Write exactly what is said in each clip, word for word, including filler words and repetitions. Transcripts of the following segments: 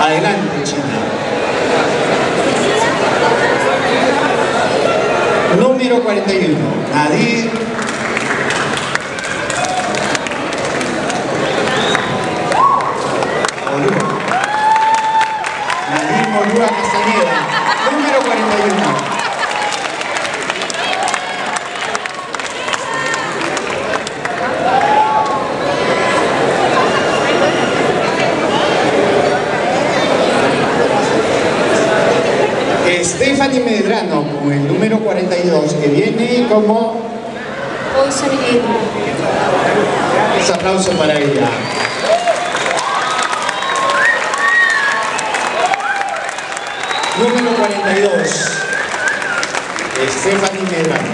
Adelante, China. Número cuarenta y uno, Nadir Molúa. Nadir Molúa Castañeda, número cuarenta y uno. Stephanie Medrano con el número cuarenta y dos, que viene como... Un aplauso para ella. Número cuarenta y dos, Stephanie Medrano.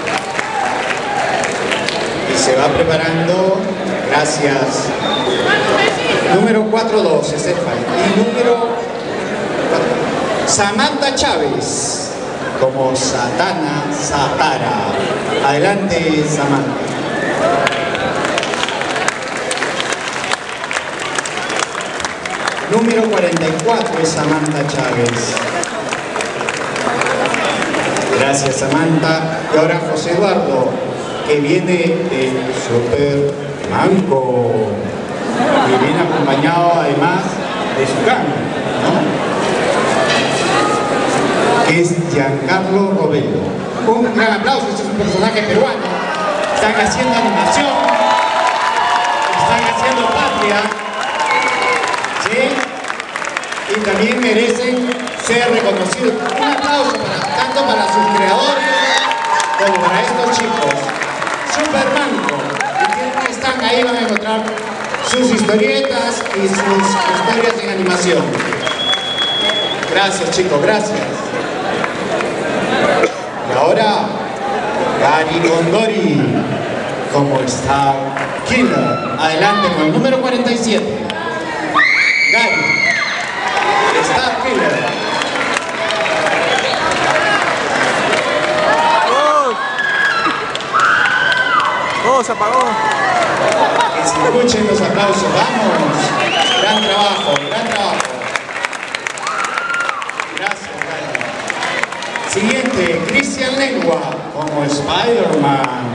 Y se va preparando, gracias. Número cuarenta y dos, Stephanie. Y número... Samantha Chávez, como Satana Satara. Adelante, Samantha. Número cuarenta y cuatro es Samantha Chávez. Gracias, Samantha. Y ahora José Eduardo, que viene de Super Manco, que viene acompañado además de su gang, ¿no? Que es Giancarlo Robello. Un gran aplauso, este es un personaje peruano. Están haciendo animación, están haciendo patria, ¿sí? Y también merecen ser reconocidos. Un aplauso para, tanto para sus creadores como para estos chicos. Super Manco. Y quienes están ahí van a encontrar sus historietas y sus historias en animación. Gracias, chicos, gracias. Y ahora, Gary Gondori como Star Killer. Adelante con el número cuarenta y siete. Gary, Star Killer. ¡Oh! ¡Oh, se apagó! Que se escuchen los aplausos. ¡Vamos! Gran trabajo, gran trabajo. Gracias, Gary. Siguiente, Cristian Lengua como Spider-Man.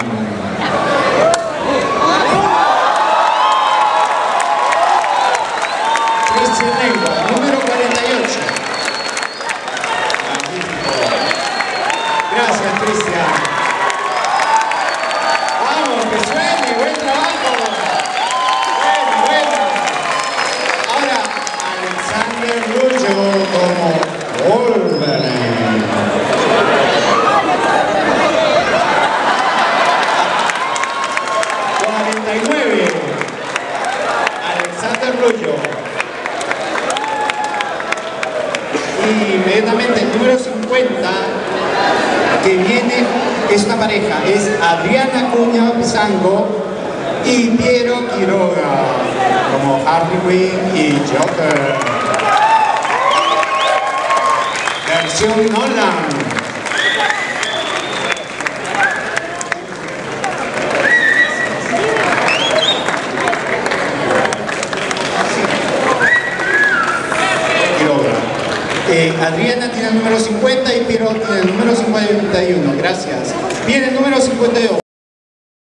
Cristian Lengua, número cuarenta y ocho. Gracias, Cristian. Vamos, que suene, buen trabajo. Bueno, bueno. Ahora, Alexander Lucho como Wolverine. cuarenta y nueve, Alexander Rullo. Y inmediatamente el número cincuenta, que viene, es una pareja, es Adriana Cuña Pizango y Piero Quiroga como Harley Quinn y Joker. Versión Nolan. Eh, Adriana tiene el número cincuenta y Piero tiene el número cincuenta y uno. Gracias. Viene el número cincuenta y dos.